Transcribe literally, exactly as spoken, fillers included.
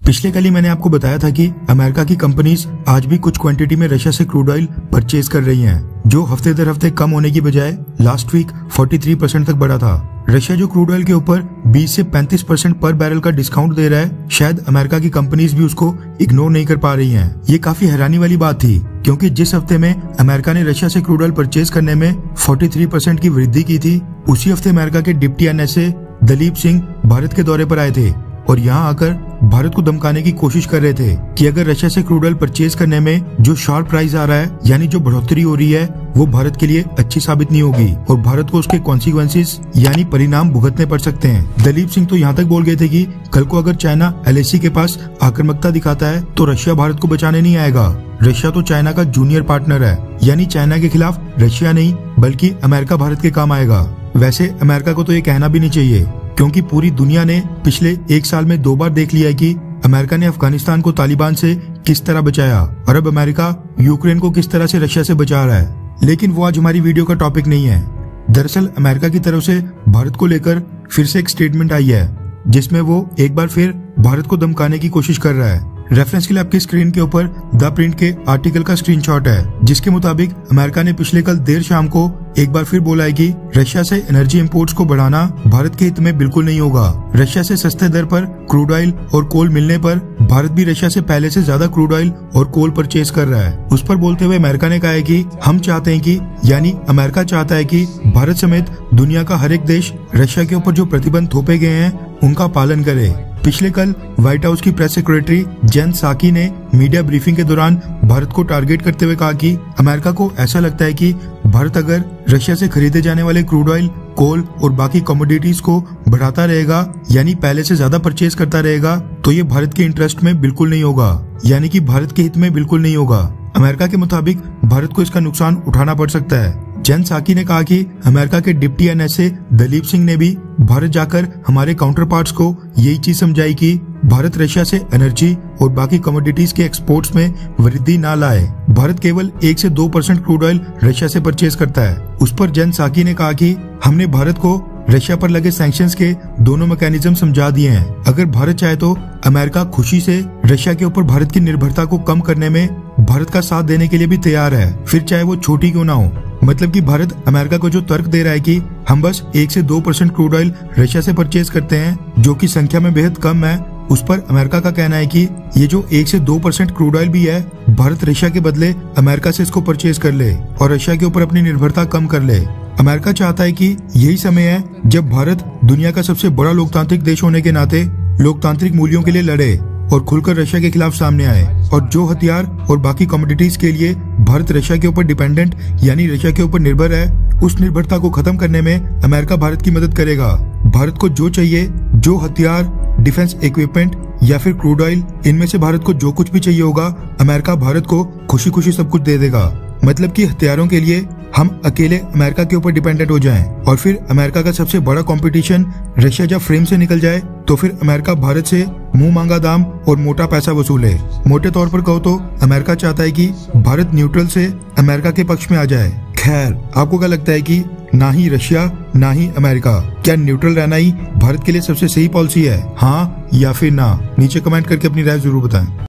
पिछले कल ही मैंने आपको बताया था कि अमेरिका की कंपनीज आज भी कुछ क्वांटिटी में रशिया से क्रूड ऑयल परचेज कर रही हैं, जो हफ्ते दर हफ्ते कम होने की बजाय लास्ट वीक तैंतालीस परसेंट तक बढ़ा था। रशिया जो क्रूड ऑयल के ऊपर बीस से पैंतीस परसेंट पर बैरल का डिस्काउंट दे रहा है, शायद अमेरिका की कंपनीज भी उसको इग्नोर नहीं कर पा रही हैं। ये काफी हैरानी वाली बात थी, क्योंकि जिस हफ्ते में अमेरिका ने रशिया से क्रूड ऑयल परचेज करने में तैंतालीस परसेंट की वृद्धि की थी, उसी हफ्ते अमेरिका के डिप्टी एनएसए दलीप सिंह भारत के दौरे पर आए थे और यहाँ आकर भारत को धमकाने की कोशिश कर रहे थे कि अगर रशिया से क्रूड ऑयल परचेज करने में जो शार्प प्राइस आ रहा है, यानी जो बढ़ोतरी हो रही है, वो भारत के लिए अच्छी साबित नहीं होगी और भारत को उसके कॉन्सिक्वेंसेस यानी परिणाम भुगतने पड़ सकते हैं। दलीप सिंह तो यहाँ तक बोल गए थे कि कल को अगर चाइना एलएसी के पास आक्रामकता दिखाता है तो रशिया भारत को बचाने नहीं आएगा। रशिया तो चाइना का जूनियर पार्टनर है, यानी चाइना के खिलाफ रशिया नहीं बल्कि अमेरिका भारत के काम आएगा। वैसे अमेरिका को तो ये कहना भी नहीं चाहिए, क्योंकि पूरी दुनिया ने पिछले एक साल में दो बार देख लिया है कि अमेरिका ने अफगानिस्तान को तालिबान से किस तरह बचाया और अब अमेरिका यूक्रेन को किस तरह से रशिया से बचा रहा है। लेकिन वो आज हमारी वीडियो का टॉपिक नहीं है। दरअसल अमेरिका की तरफ से भारत को लेकर फिर से एक स्टेटमेंट आई है, जिसमें वो एक बार फिर भारत को धमकाने की कोशिश कर रहा है। रेफरेंस के लिए आपकी स्क्रीन के ऊपर द प्रिंट के आर्टिकल का स्क्रीनशॉट है, जिसके मुताबिक अमेरिका ने पिछले कल देर शाम को एक बार फिर बोला है कि रशिया से एनर्जी इंपोर्ट्स को बढ़ाना भारत के हित में बिल्कुल नहीं होगा। रशिया से सस्ते दर पर क्रूड ऑयल और कोल मिलने पर भारत भी रशिया से पहले से ज्यादा क्रूड ऑयल और कोल परचेज कर रहा है। उस पर बोलते हुए अमेरिका ने कहा है कि हम चाहते हैं कि यानी अमेरिका चाहता है कि भारत समेत दुनिया का हर एक देश रशिया के ऊपर जो प्रतिबंध थोपे गए हैं उनका पालन करे। पिछले कल व्हाइट हाउस की प्रेस सेक्रेटरी जेन साकी ने मीडिया ब्रीफिंग के दौरान भारत को टारगेट करते हुए कहा कि अमेरिका को ऐसा लगता है कि भारत अगर रशिया से खरीदे जाने वाले क्रूड ऑयल, कोल और बाकी कमोडिटीज को बढ़ाता रहेगा, यानी पहले से ज्यादा परचेज करता रहेगा, तो ये भारत के इंटरेस्ट में बिल्कुल नहीं होगा, यानी कि भारत के हित में बिल्कुल नहीं होगा। अमेरिका के मुताबिक भारत को इसका नुकसान उठाना पड़ सकता है। जेन साकी ने कहा कि अमेरिका के डिप्टी एनएसए दलीप सिंह ने भी भारत जाकर हमारे काउंटर पार्ट्स को यही चीज समझाई कि भारत रशिया से एनर्जी और बाकी कमोडिटीज के एक्सपोर्ट्स में वृद्धि ना लाए। भारत केवल एक से दो परसेंट क्रूड ऑयल रशिया से परचेज करता है। उस पर जेन साकी ने कहा कि हमने भारत को रशिया पर लगे सैंक्शंस के दोनों मैकेनिज्म समझा दिए हैं। अगर भारत चाहे तो अमेरिका खुशी से रशिया के ऊपर भारत की निर्भरता को कम करने में भारत का साथ देने के लिए भी तैयार है, फिर चाहे वो छोटी क्यों ना हो। मतलब कि भारत अमेरिका को जो तर्क दे रहा है कि हम बस एक से दो परसेंट क्रूड ऑयल रशिया से परचेज करते हैं, जो कि संख्या में बेहद कम है, उस पर अमेरिका का कहना है कि ये जो एक से दो परसेंट क्रूड ऑयल भी है, भारत रशिया के बदले अमेरिका से इसको परचेज कर ले और रशिया के ऊपर अपनी निर्भरता कम कर ले। अमेरिका चाहता है कि यही समय है जब भारत दुनिया का सबसे बड़ा लोकतांत्रिक देश होने के नाते लोकतांत्रिक मूल्यों के लिए लड़े और खुलकर रशिया के खिलाफ सामने आए, और जो हथियार और बाकी कमोडिटीज के लिए भारत रशिया के ऊपर डिपेंडेंट यानी रशिया के ऊपर निर्भर है, उस निर्भरता को खत्म करने में अमेरिका भारत की मदद करेगा। भारत को जो चाहिए, जो हथियार, डिफेंस इक्विपमेंट या फिर क्रूड ऑयल, इनमें से भारत को जो कुछ भी चाहिए होगा, अमेरिका भारत को खुशी खुशी सब कुछ दे देगा। मतलब कि हथियारों के लिए हम अकेले अमेरिका के ऊपर डिपेंडेंट हो जाएं और फिर अमेरिका का सबसे बड़ा कंपटीशन रशिया जब फ्रेम से निकल जाए तो फिर अमेरिका भारत से मुंह मांगा दाम और मोटा पैसा वसूले। मोटे तौर पर कहो तो अमेरिका चाहता है कि भारत न्यूट्रल से अमेरिका के पक्ष में आ जाए। खैर, आपको क्या लगता है कि ना ही रशिया ना ही अमेरिका, क्या न्यूट्रल रहना ही भारत के लिए सबसे सही पॉलिसी है, हाँ या फिर ना? नीचे कमेंट करके अपनी राय जरूर बताएं।